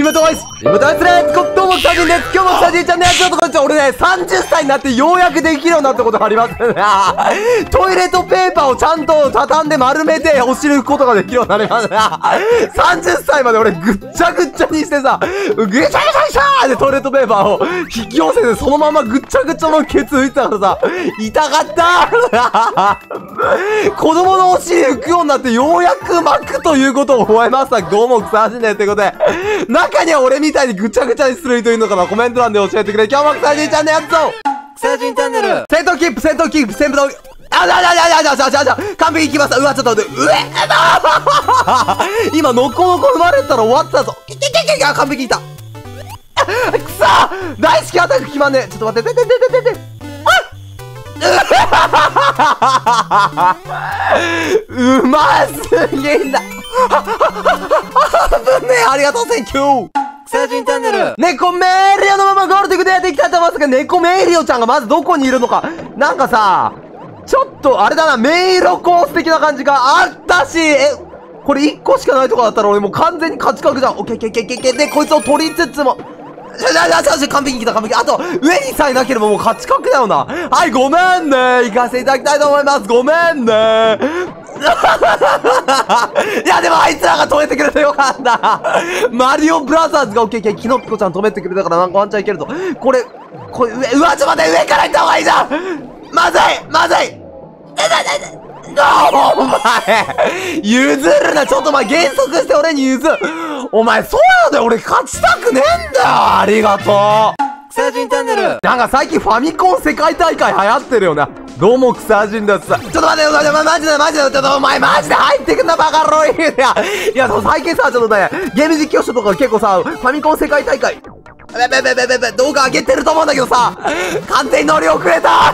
今とですレッツゴーどうもサジンです。今日もサジンちゃんのやつとこんにちは。俺ね、30歳になってようやくできるようになったことがありますね。トイレットペーパーをちゃんと畳んで丸めてお尻拭くことができるようになりました。30歳まで俺ぐっちゃぐっちゃにしてさ、ぐちゃぐちゃぐちゃでトイレットペーパーを引き寄せてそのままぐっちゃぐちゃのケツ拭いてたからさ、痛かった子供のお尻拭くようになってようやく巻くということを覚えました。どうも草じんねってことで、中には俺みたいにぐちゃぐちゃにする人いるのかな、コメント欄で教えてくれ。今日も草じんちゃんのやつぞ。 草じんチャンネル戦闘キープ戦闘闘完璧いきました。うわ、ちょっと待って、今ノコノコ生まれたら終わったぞ。完璧いった。くそー、大好きアタック決まんねえ。ちょっと待って、うますぎんだ。危ねえ、ありがとう、センキュー。 草じんチャンネル猫メイリオのままゴールデンでやっていきたいと思いますが、猫メイリオちゃんがまずどこにいるのか。なんかさ、ちょっとあれだな、迷路コース的な感じがあったし、これ1個しかないとこだったら俺もう完全に勝ち確じゃん。オッケー。で、こいつを取りつつも、完璧に来た、完璧。あと、上にさえなければもう勝ち確だよな。はい、ごめんね。行かせていただきたいと思います。ごめんね。いや、でもあいつらが止めてくれてよかった。マリオブラザーズがオッケー、キノピコちゃん止めてくれたからなんかワンチャンいけるぞ。これ、うわ、ちょっと待って、上から行った方がいいじゃん。まずい。お前、譲るな。ちょっとお前減速して俺に譲る。お前、そうなんだよ。俺勝ちたくねえんだよ。ありがとう。 草じんチャンネルなんか最近ファミコン世界大会流行ってるよな。どうも草人です。ちょっと待って、マジで、ちょっとお前マジで入ってくんな、バカロイ。いや、最近さ、ちょっとね、ゲーム実況者とか結構さ、ファミコン世界大会、動画上げてると思うんだけどさ、完全に乗り遅れた。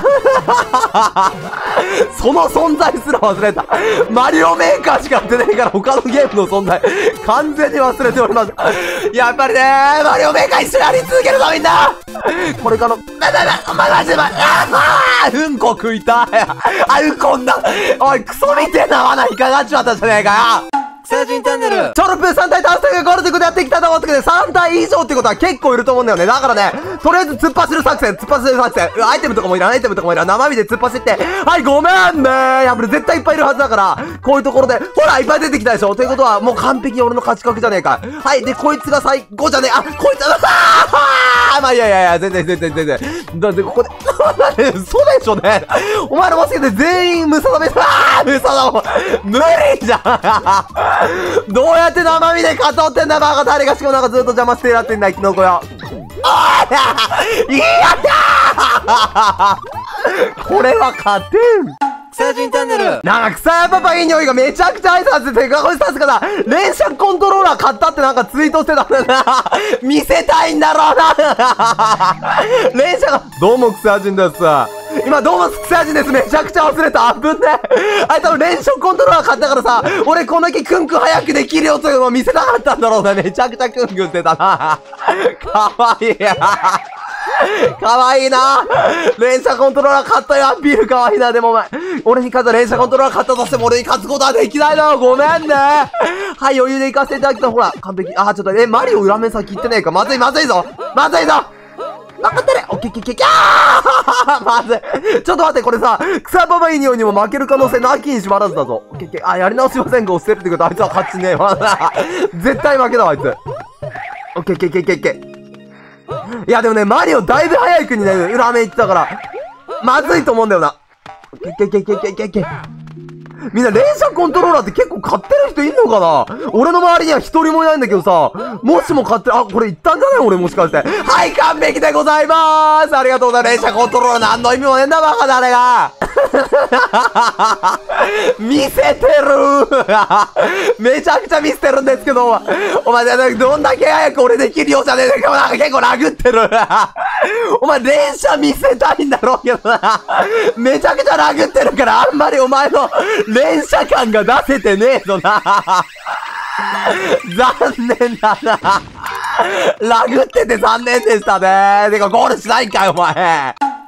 その存在すら忘れた。マリオメーカーしかやってないから他のゲームの存在、完全に忘れております。やっぱりねー、マリオメーカー一緒にやり続けるぞ、みんな。これからの、マジで、うんこ食いたい。うんこんな、おい、クソみてえな罠引っかかっちまったじゃねえかよ。 草じんチャンネルチョロプー3体倒すというゴールデンでやっていきたいと思ってくれ。3体以上ってことは結構いると思うんだよね。だからね、とりあえず突っ走る作戦。アイテムとかもいらない。生身で突っ走って。はい、ごめんねー。やっぱり絶対いっぱいいるはずだから、こういうところで、ほら、いっぱい出てきたでしょ。ということは、もう完璧に俺の勝ち確じゃねえか。はい、で、こいつが最後じゃねえ。あ、こいつまあ、いや、全然。だって、ここで、嘘でしょね。お前らもしかして全員ムサダメ嘘だもん。無理じゃん。どうやって生身で勝とうってんだ、バカ。誰がしかもなんかずっと邪魔してやってんだ、キノコよ。これは勝てん。 草じんチャンネルなんか草屋パパいい匂いがめちゃくちゃ挨拶してて、こいつさすがだ。連射コントローラー買ったってなんかツイートしてたんだな。見せたいんだろうな。連射が、どうも草人です。今どうも草人です。めちゃくちゃ忘れた。危ねえ。あい多分連射コントローラー買ったからさ、俺こんだけクンクン早くできるよというのを見せたかったんだろうな。めちゃくちゃクンクンしてたな。かわいい。かわいいな。連射コントローラー買ったよ。アピールかわいいな。でもお前、俺に勝った連射コントローラー買ったとしても俺に勝つことはできないな。ごめんね。はい、余裕で行かせていただきた。ほら、完璧。あ、ちょっと、マリオ裏面先行ってねえか。まずいぞ。分かってね。オッケー。まずい。ちょっと待って、これさ、草ババイニオにも負ける可能性なきにしもあらずだぞ。オッケー。あ、やり直しませんが、押してるってことはあいつは勝ちねえわ。絶対負けだわ、あいつ。オッケー。いやでもね、マリオだいぶ早い国ね、裏面行ってたから、まずいと思うんだよな。オッケー。みんな連射コントローラーって結構買ってる人いんのかな。俺の周りには一人もいないんだけどさ、もしも買ってる、あ、これいったんじゃない俺もしかして。はい、完璧でございまーす。ありがとうございます。連射コントローラー何の意味もねえんだ、バカ誰が。見せてるめちゃくちゃ見せてるんですけど、お前、どんだけ早く俺できるようじゃねえか。なんか結構ラグってる。お前連射見せたいんだろうけどな。めちゃくちゃラグってるから、あんまりお前の連射感が出せてねえぞな。残念だな。ラグってて残念でしたね。てかゴールしないんかよ、お前。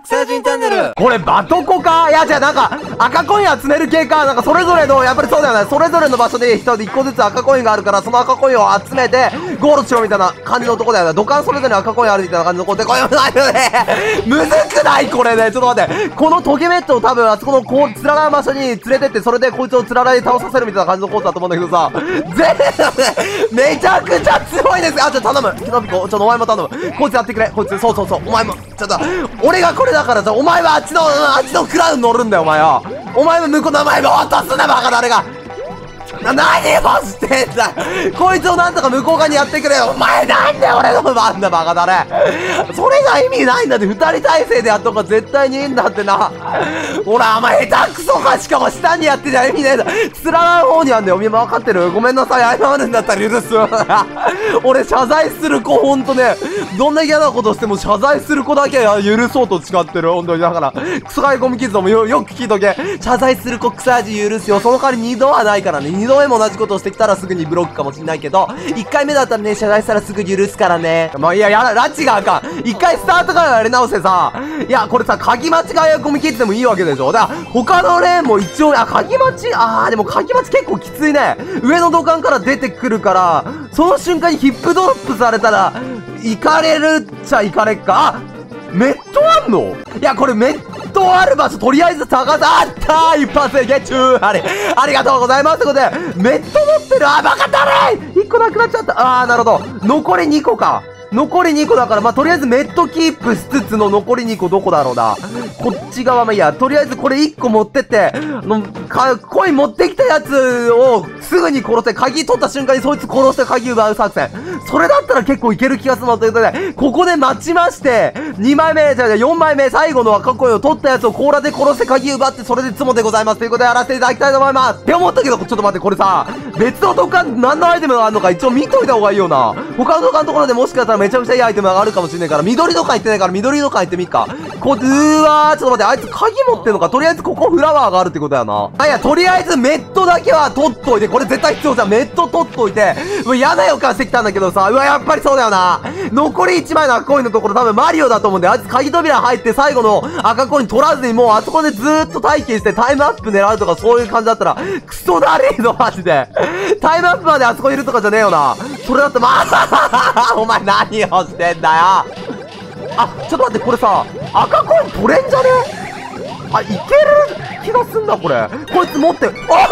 草人チャンネル。 これバトコか？いや、じゃあなんか、赤コイン集める系か。なんかそれぞれの、やっぱりそうだよね。それぞれの場所で1個ずつ赤コインがあるから、その赤コインを集めて、ゴールしようみたいな感じのとこだよね。土管それぞれ赤コインあるみたいな感じのとこで、これないよね。むずくないこれね。ちょっと待って。このトゲメットを多分、あそこのこう、つららの場所に連れてって、それでこいつをつららに倒させるみたいな感じのコースだと思うんだけどさ、めちゃくちゃ強いです。あ、ちょっと頼む。キノピコ、ちょっとお前も頼む。こいつやってくれ。こいつ、そう。お前も、ちょっと、俺がこれだからさ、お前はあっちのクラウン乗るんだよ、お前は。お前も向こうの前も落とすな、バカ誰が。何をしてんだ。こいつをなんとか向こう側にやってくれよ。お前なんで俺の番だ、バカだね。それが意味ないんだって。二人体制でやっとか絶対にいいんだってな。ほら、お前下手くそか。しかも下にやってじゃ意味ねえんだ。つららん方にあんだよ。お前分かってる？ごめんなさい。謝るんだったら許す。俺謝罪する子ほんとね、どんな嫌なことしても謝罪する子だけは許そうと誓ってる。ほんとに。だから、クソガイゴミキッズもよく聞いとけ。謝罪する子草味許すよ。その代わり二度はないからね。二度目も同じことをしてきたらすぐにブロックかもしんないけど、1回目だったらね、謝罪したらすぐ許すからね。まあ、いや、ラチがあかん。1回スタートからやり直してさ、いや、これさ、鍵待ちがや込み切ってもいいわけでしょ。だから、他のレーンも一応、鍵待ち、でも鍵待ち結構きついね。上の土管から出てくるから、その瞬間にヒップドロップされたら、行かれるっちゃ行かれっか。メットあんの？いや、これメットある場所、とりあえず探す。あったー、一発でゲッチュー。ありがとうございます。ということで、メット持ってる。バカだねー！ 1 個なくなっちゃった。なるほど。残り2個か。残り2個だから、まあ、とりあえずメットキープしつつの残り2個どこだろうな。こっち側、まあ、いいや。とりあえずこれ1個持ってって、コイン持ってきたやつをすぐに殺せ。鍵取った瞬間にそいつ殺して鍵奪う作戦。それだったら結構いける気がするの。ということで、ここで待ちまして、4枚目、最後の赤コインを取ったやつを甲羅で殺して鍵奪って、それでツモでございます。ということでやらせていただきたいと思います。って思ったけど、ちょっと待って、これさ、別の土管、何のアイテムがあるのか一応見といた方がいいよな。他の土管のところでもしかしたらめちゃくちゃいいアイテムがあるかもしれないから、緑土管行ってないから緑土管行ってみっか。うわー、ちょっと待って、あいつ鍵持ってんのか。とりあえずここフラワーがあるってことやな。いや、とりあえずメットだけは取っといて、これ絶対必要じゃん。メット取っといて、嫌な予感してきたんだけどさ、やっぱりそうだよな。残り1枚の赤コインのところ多分マリオだと思うんで、あいつ鍵扉入って最後の赤コイン取らずにもうあそこでずーっと待機してタイムアップ狙うとかそういう感じだったら、クソだれーのマジで。タイムアップまであそこいるとかじゃねえよな。それだってお前何をしてんだよ。ちょっと待って、これさ、赤コイン取れんじゃね？いける気がすんだ、これ。こいつ持って、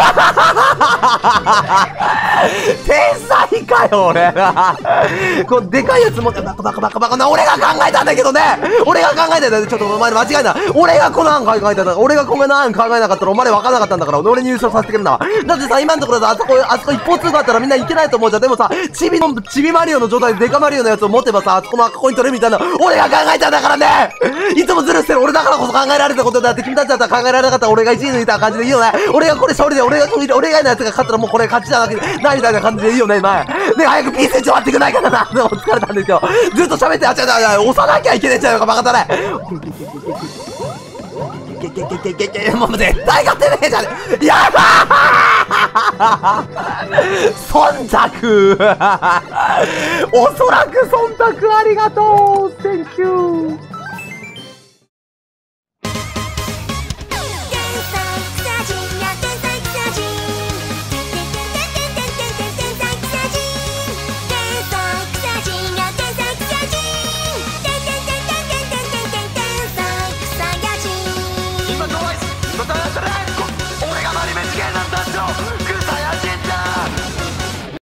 天才かよ、俺。こう、でかいやつ持って、バカな、俺が考えたんだけどね。俺が考えたんだよ。ちょっとお前間違いない。俺がこの案考えたんだ。俺がこの案考えなかったらお前分からなかったんだから、俺に優勝させてくれんだ。だってさ、今のところさ、あそこ一方通行だったらみんないけないと思うじゃん。でもさ、チビマリオの状態でデカマリオのやつを持てばさ、あそこの赤コイン取れみたいな、俺が考えたんだからね。いつもズルしてる俺だからこそ考えられたことだって、君たちだったら考えられなかったら俺が1位抜いた感じでいいよね。俺がこれ勝利で、俺以外のやつが勝ったらもうこれ勝ちじゃなくてないみたいな感じでいいよね、前。ね、早く P スイッチ終わってくんないかな。でも疲れたんですよ。ずっと喋って押さなきゃいけねえんちゃうか、バカだね。もう絶対勝てねえじゃん。やばー忖度おそらく忖度ありがとう Thank you